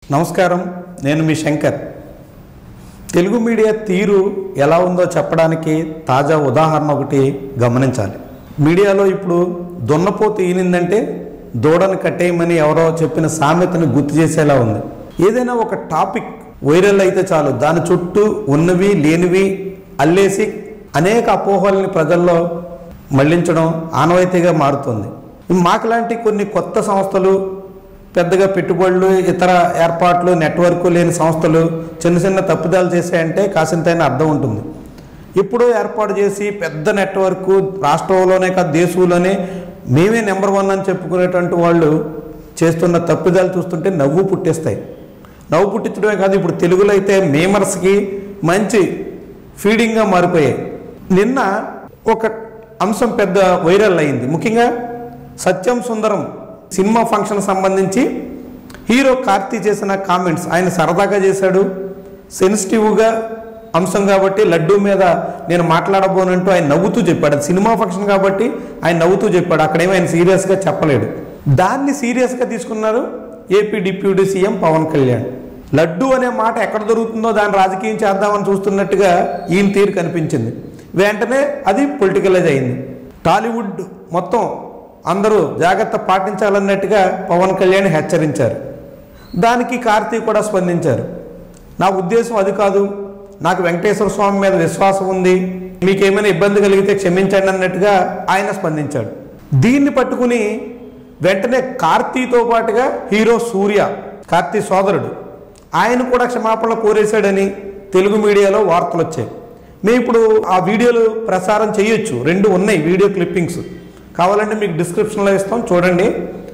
నమస్కారం, నేను మీ శంకర్. తెలుగు మీడియా తీరు ఎలా ఉందో చెప్పడానికి తాజా ఉదాహరణ ఒకటి గమనించాలి. మీడియాలో ఇప్పుడు దున్నపోతు ఈనిందంటే దూడను కట్టేయమని ఎవరో చెప్పిన సామెతను గుర్తు చేసేలా ఉంది. ఏదైనా ఒక టాపిక్ వైరల్ అయితే చాలు, దాని చుట్టూ ఉన్నవి లేనివి అల్లేసి అనేక అపోహల్ని ప్రజల్లో మళ్లించడం ఆనవాయితీగా మారుతుంది. మాకులాంటి కొన్ని కొత్త సంస్థలు, పెద్దగా పెట్టుబడులు, ఇతర ఏర్పాట్లు, నెట్వర్క్ లేని సంస్థలు చిన్న చిన్న తప్పిదాలు చేసాయంటే కాసింతైనా అర్థం ఉంటుంది. ఎప్పుడో ఏర్పాటు చేసి పెద్ద నెట్వర్క్, రాష్ట్రంలోనే కాదు దేశంలోనే మేమే నెంబర్ 1 అని చెప్పుకునేటువంటి వాళ్ళు చేస్తున్న తప్పిదాలు చూస్తుంటే నవ్వు పుట్టిస్తాయి. నవ్వు పుట్టించడమే కాదు, ఇప్పుడు తెలుగులో అయితే మేమర్స్కి మంచి ఫీడింగ్గా మారిపోయాయి. నిన్న ఒక అంశం పెద్ద వైరల్ అయింది. ముఖ్యంగా సత్యం సుందరం సినిమా ఫంక్షన్ సంబంధించి హీరో కార్తీ చేసిన కామెంట్స్. ఆయన సరదాగా చేశాడు, సెన్సిటివ్గా అంశం కాబట్టి లడ్డూ మీద నేను మాట్లాడబోనంటూ ఆయన నవ్వుతూ చెప్పాడు. అది సినిమా ఫంక్షన్ కాబట్టి ఆయన నవ్వుతూ చెప్పాడు, అక్కడేమో ఆయన సీరియస్గా చెప్పలేడు. దాన్ని సీరియస్గా తీసుకున్నారు AP deputy CM Pawan Kalyan. Laddu అనే మాట ఎక్కడ దొరుకుతుందో దాన్ని రాజకీయం చేద్దామని చూస్తున్నట్టుగా ఈయన తీరు కనిపించింది. వెంటనే అది పొలిటికలైజ్ అయింది. టాలీవుడ్ మొత్తం అందరూ జాగ్రత్త పాటించాలన్నట్టుగా పవన్ కళ్యాణ్ హెచ్చరించారు. దానికి కార్తీ కూడా స్పందించారు. నా ఉద్దేశం అది కాదు, నాకు వెంకటేశ్వర స్వామి మీద విశ్వాసం ఉంది, మీకేమైనా ఇబ్బంది కలిగితే క్షమించండి అన్నట్టుగా ఆయన స్పందించాడు. దీన్ని పట్టుకుని వెంటనే కార్తీతో పాటుగా హీరో సూర్య, కార్తీ సోదరుడు, ఆయన కూడా క్షమాపణ కోరేశాడని తెలుగు మీడియాలో వార్తలు వచ్చాయి. మేము ఇప్పుడు ఆ వీడియోలు ప్రసారం చేయొచ్చు, 2 ఉన్నాయి వీడియో క్లిప్పింగ్స్. కావాలంటే మీకు డిస్క్రిప్షన్లో ఇస్తాం, చూడండి.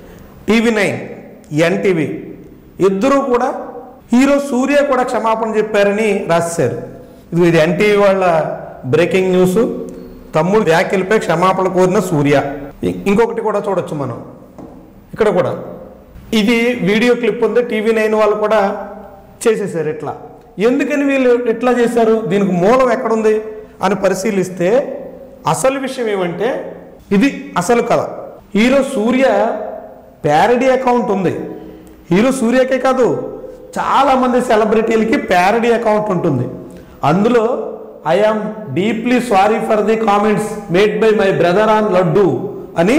TV9, ఎన్టీవీ ఇద్దరూ కూడా హీరో సూర్య కూడా క్షమాపణ చెప్పారని రాశారు. ఇది ఎన్టీవీ వాళ్ళ బ్రేకింగ్ న్యూస్. తమ్ముడు వ్యాఖ్యలపై క్షమాపణ కోరిన సూర్య. ఇంకొకటి కూడా చూడొచ్చు మనం ఇక్కడ కూడా. ఇది వీడియో క్లిప్ ఉంది, TV9 వాళ్ళు కూడా చేసేసారు. ఇట్లా ఎందుకని వీళ్ళు ఇట్లా చేశారు, దీనికి మూలం ఎక్కడుంది అని పరిశీలిస్తే అసలు విషయం ఏమంటే ఇది అసలు కథ. హీరో సూర్య ప్యారడీ అకౌంట్ ఉంది. హీరో సూర్యకే కాదు, చాలామంది సెలబ్రిటీలకి ప్యారడీ అకౌంట్ ఉంటుంది. అందులో I am deeply sorry for the comments made by my brother on laddu అని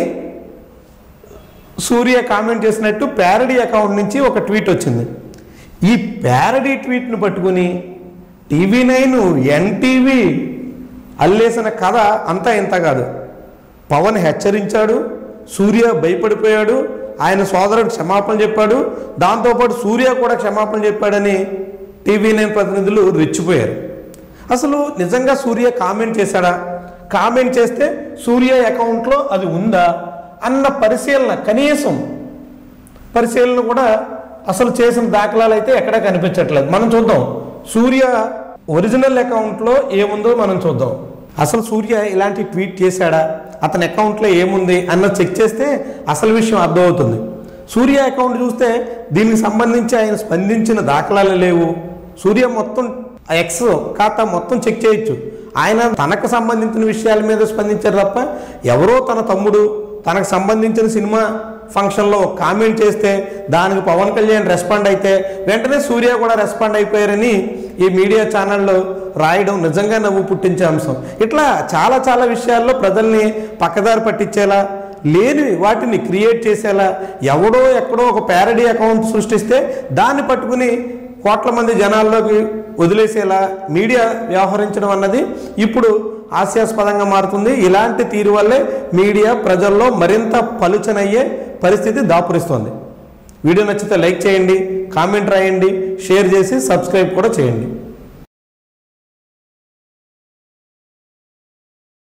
సూర్య కామెంట్ చేసినట్టు ప్యారడీ అకౌంట్ నుంచి ఒక ట్వీట్ వచ్చింది. ఈ ప్యారడీ ట్వీట్ను పట్టుకుని TV9, ఎన్టీవీ అల్లేసిన కథ అంతా ఇంత కాదు. పవన్ హెచ్చరించాడు, సూర్య భయపడిపోయాడు, ఆయన సోదరుడు క్షమాపణ చెప్పాడు, దాంతోపాటు సూర్య కూడా క్షమాపణ చెప్పాడని TV9 ప్రతినిధులు రెచ్చిపోయారు. అసలు నిజంగా సూర్య కామెంట్ చేశాడా, కామెంట్ చేస్తే సూర్య అకౌంట్లో అది ఉందా అన్న పరిశీలన, కనీసం పరిశీలన కూడా అసలు చేసిన దాఖలాలు అయితే ఎక్కడా కనిపించట్లేదు. మనం చూద్దాం సూర్య ఒరిజినల్ అకౌంట్లో ఏముందో మనం చూద్దాం. అసలు సూర్య ఇలాంటి ట్వీట్ చేశాడా, అతని అకౌంట్లో ఏముంది అన్న చెక్ చేస్తే అసలు విషయం అర్థమవుతుంది. సూర్య అకౌంట్ చూస్తే దీనికి సంబంధించి ఆయన స్పందించిన దాఖలాలు లేవు. సూర్య మొత్తం ఎక్స్ ఖాతా మొత్తం చెక్ చేయొచ్చు. ఆయన తనకు సంబంధించిన విషయాల మీద స్పందించారు తప్ప ఎవరో తన తమ్ముడు తనకు సంబంధించిన సినిమా ఫంక్షన్లో కామెంట్ చేస్తే దానికి పవన్ కళ్యాణ్ రెస్పాండ్ అయితే వెంటనే సూర్య కూడా రెస్పాండ్ అయిపోయారని ఈ మీడియా ఛానల్లో రాయడం నిజంగా నవ్వు పుట్టించే అంశం. ఇట్లా చాలా చాలా విషయాల్లో ప్రజల్ని పక్కదారి పట్టించేలా, లేని వాటిని క్రియేట్ చేసేలా, ఎవడో ఎక్కడో ఒక ప్యారడీ అకౌంట్ సృష్టిస్తే దాన్ని పట్టుకుని కోట్ల మంది జనాల్లోకి వదిలేసేలా మీడియా వ్యవహరించడం అన్నది ఇప్పుడు హాస్యాస్పదంగా మారుతుంది. ఇలాంటి తీరు వల్లే మీడియా ప్రజల్లో మరింత పలుచనయ్యే పరిస్థితి దాపురిస్తోంది. వీడియో నచ్చితే లైక్ చేయండి, కామెంట్ రాయండి, షేర్ చేసి సబ్స్క్రైబ్ కూడా చేయండి.